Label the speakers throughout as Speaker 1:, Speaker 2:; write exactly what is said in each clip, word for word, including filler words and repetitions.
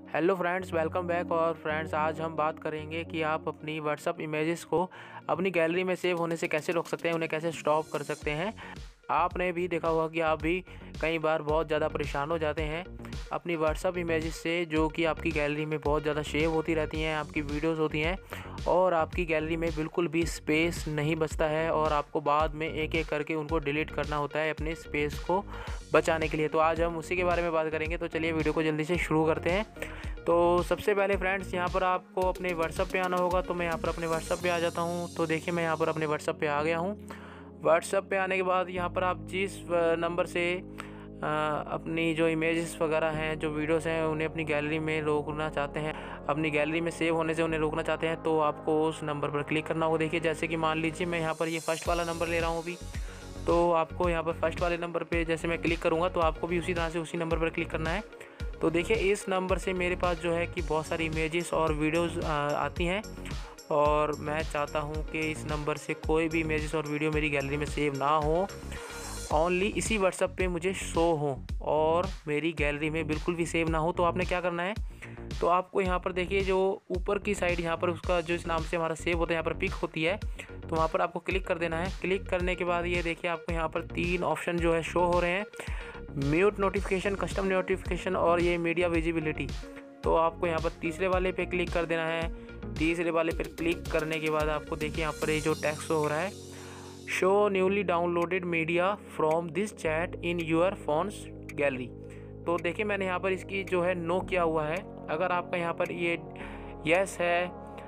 Speaker 1: Hello friends, welcome back. और friends, आज हम बात करेंगे कि आप अपनी व्हाट्सअप इमेजेस को अपनी गैलरी में सेव होने से कैसे रोक सकते हैं, उन्हें कैसे स्टॉप कर सकते हैं। आपने भी देखा होगा कि आप भी कई बार बहुत ज़्यादा परेशान हो जाते हैं अपनी व्हाट्सअप इमेजेस से, जो कि आपकी गैलरी में बहुत ज़्यादा सेव होती रहती हैं, आपकी वीडियोस होती हैं और आपकी गैलरी में बिल्कुल भी स्पेस नहीं बचता है और आपको बाद में एक एक करके उनको डिलीट करना होता है अपने स्पेस को बचाने के लिए। तो आज हम उसी के बारे में बात करेंगे। तो चलिए वीडियो को जल्दी से शुरू करते हैं। तो सबसे पहले फ्रेंड्स, यहाँ पर आपको अपने व्हाट्सअप पे आना होगा। तो मैं यहाँ पर अपने व्हाट्सअप पे आ जाता हूँ। तो देखिए, मैं यहाँ पर अपने व्हाट्सअप पे आ गया हूँ। व्हाट्सअप पे आने के बाद यहाँ पर आप जिस नंबर से आ, अपनी जो इमेजेस वगैरह हैं, जो वीडियोस हैं, उन्हें अपनी गैलरी में रोकना चाहते हैं, अपनी गैलरी में सेव होने से उन्हें रोकना चाहते हैं, तो आपको उस नंबर पर क्लिक करना होगा। देखिए, जैसे कि मान लीजिए मैं यहाँ पर ये फर्स्ट वाला नंबर ले रहा हूँ अभी। तो आपको यहाँ पर फर्स्ट वाले नंबर पे जैसे मैं क्लिक करूँगा तो आपको भी उसी तरह से उसी नंबर पर क्लिक करना है। तो देखिए, इस नंबर से मेरे पास जो है कि बहुत सारी इमेजेस और वीडियोस आती हैं और मैं चाहता हूं कि इस नंबर से कोई भी इमेजेस और वीडियो मेरी गैलरी में सेव ना हो, ओनली इसी व्हाट्सएप पे मुझे शो हो और मेरी गैलरी में बिल्कुल भी सेव ना हो। तो आपने क्या करना है, तो आपको यहाँ पर देखिए, जो ऊपर की साइड यहाँ पर उसका जो इस नाम से हमारा सेव होता है, यहाँ पर पिक होती है, तो वहाँ पर आपको क्लिक कर देना है। क्लिक करने के बाद ये देखिए, आपको यहाँ पर तीन ऑप्शन जो है शो हो रहे हैं, म्यूट नोटिफिकेशन, कस्टम नोटिफिकेशन और ये मीडिया विजिबिलिटी। तो आपको यहाँ पर तीसरे वाले पे क्लिक कर देना है। तीसरे वाले पर क्लिक करने के बाद आपको देखिए यहाँ पर ये जो टेक्स्ट हो रहा है, show newly downloaded media from this chat in your phone's gallery. तो देखिए, मैंने यहाँ पर इसकी जो है नो किया हुआ है। अगर आपका यहाँ पर ये यस है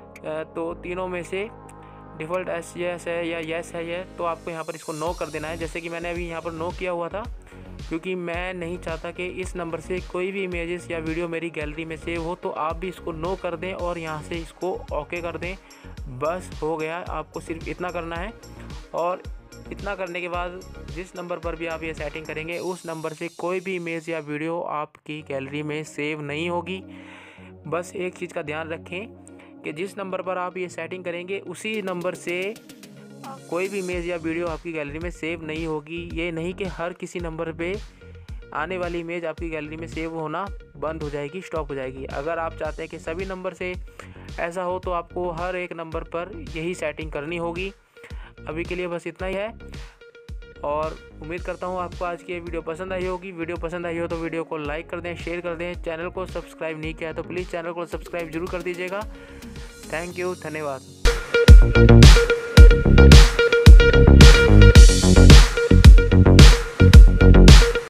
Speaker 1: तो तीनों में से डिफ़ॉल्ट एस यस है या यस है ये, तो आपको यहाँ पर इसको नो कर देना है। जैसे कि मैंने अभी यहाँ पर नो किया हुआ था, क्योंकि मैं नहीं चाहता कि इस नंबर से कोई भी इमेजेस या वीडियो मेरी गैलरी में सेव हो। तो आप भी इसको नो कर दें और यहाँ से इसको ओके कर दें। बस हो गया, आपको सिर्फ इतना करना है। और इतना करने के बाद जिस नंबर पर भी आप ये सेटिंग करेंगे, उस नंबर से कोई भी इमेज या वीडियो आपकी गैलरी में सेव नहीं होगी। बस एक चीज़ का ध्यान रखें कि जिस नंबर पर आप ये सेटिंग करेंगे, उसी नंबर से कोई भी इमेज या वीडियो आपकी गैलरी में सेव नहीं होगी। ये नहीं कि हर किसी नंबर पे आने वाली इमेज आपकी गैलरी में सेव होना बंद हो जाएगी, स्टॉप हो जाएगी। अगर आप चाहते हैं कि सभी नंबर से ऐसा हो, तो आपको हर एक नंबर पर यही सेटिंग करनी होगी। अभी के लिए बस इतना ही है और उम्मीद करता हूँ आपको आज की ये वीडियो पसंद आई होगी। वीडियो पसंद आई हो तो वीडियो को लाइक कर दें, शेयर कर दें। चैनल को सब्सक्राइब नहीं किया है तो प्लीज़ चैनल को सब्सक्राइब जरूर कर दीजिएगा। थैंक यू, धन्यवाद।